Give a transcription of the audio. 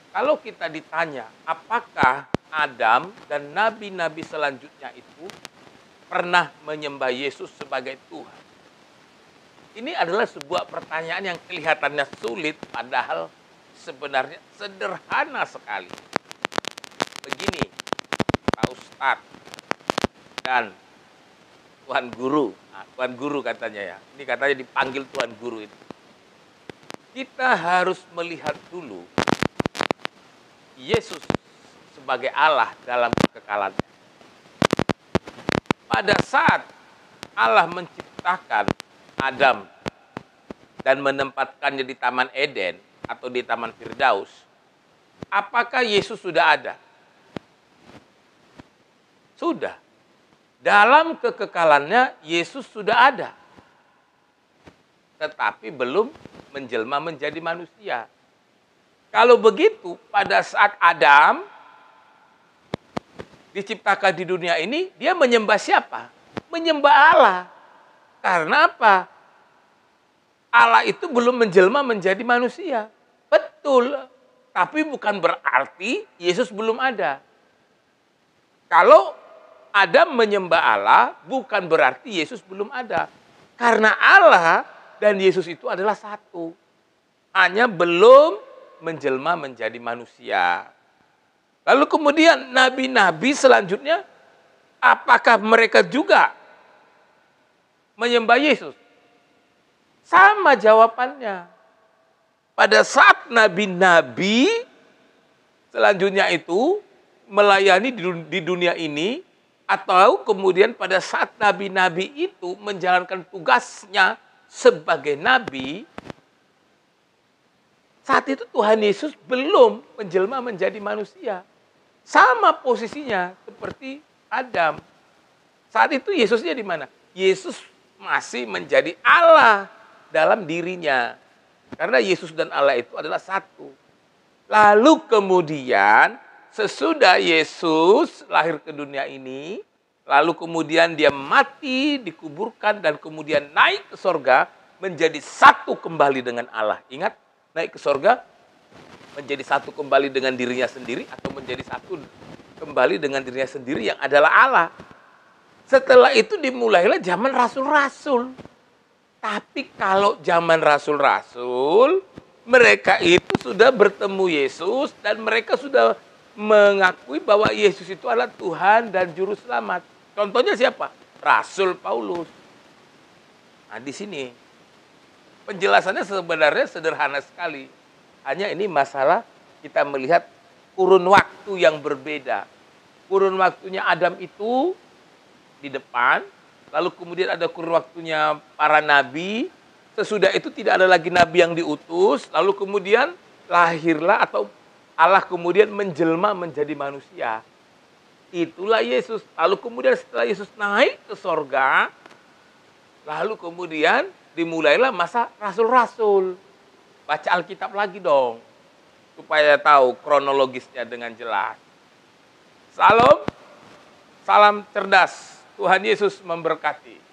Kalau kita ditanya, apakah Adam dan nabi-nabi selanjutnya itu pernah menyembah Yesus sebagai Tuhan? Ini adalah sebuah pertanyaan yang kelihatannya sulit, padahal sebenarnya sederhana sekali. Begini, Pak Ustadz dan Tuan Guru. Nah, Tuan Guru katanya ya. Ini katanya dipanggil Tuan Guru itu. Kita harus melihat dulu Yesus sebagai Allah dalam kekekalannya. Pada saat Allah menciptakan Adam dan menempatkannya di Taman Eden atau di Taman Firdaus, apakah Yesus sudah ada? Sudah. Dalam kekekalannya Yesus sudah ada. Tetapi belum menjelma menjadi manusia. Kalau begitu, pada saat Adam diciptakan di dunia ini, dia menyembah siapa? Menyembah Allah. Karena apa? Allah itu belum menjelma menjadi manusia. Betul. Tapi bukan berarti Yesus belum ada. Kalau Adam menyembah Allah, bukan berarti Yesus belum ada. Karena Allah dan Yesus itu adalah satu. Hanya belum menjelma menjadi manusia. Lalu kemudian nabi-nabi selanjutnya, apakah mereka juga menyembah Yesus? Sama jawabannya. Pada saat nabi-nabi selanjutnya itu melayani di dunia ini, atau kemudian pada saat nabi-nabi itu menjalankan tugasnya sebagai nabi, saat itu Tuhan Yesus belum menjelma menjadi manusia. Sama posisinya seperti Adam. Saat itu Yesusnya di mana? Yesus masih menjadi Allah dalam dirinya. Karena Yesus dan Allah itu adalah satu. Lalu kemudian sesudah Yesus lahir ke dunia ini, lalu kemudian dia mati, dikuburkan, dan kemudian naik ke sorga, menjadi satu kembali dengan Allah. Ingat, naik ke sorga, menjadi satu kembali dengan dirinya sendiri, atau menjadi satu kembali dengan dirinya sendiri yang adalah Allah. Setelah itu dimulailah zaman rasul-rasul. Tapi kalau zaman rasul-rasul, mereka itu sudah bertemu Yesus dan mereka sudah mengakui bahwa Yesus itu adalah Tuhan dan Juru Selamat. Contohnya siapa? Rasul Paulus. Nah, di sini penjelasannya sebenarnya sederhana sekali. Hanya ini masalah kita melihat kurun waktu yang berbeda. Kurun waktunya Adam itu di depan, lalu kemudian ada kurun waktunya para nabi. Sesudah itu tidak ada lagi nabi yang diutus, lalu kemudian lahirlah atau Allah kemudian menjelma menjadi manusia. Itulah Yesus. Lalu kemudian setelah Yesus naik ke sorga, lalu kemudian dimulailah masa rasul-rasul. Baca Alkitab lagi dong, supaya tahu kronologisnya dengan jelas. Salam cerdas. Tuhan Yesus memberkati.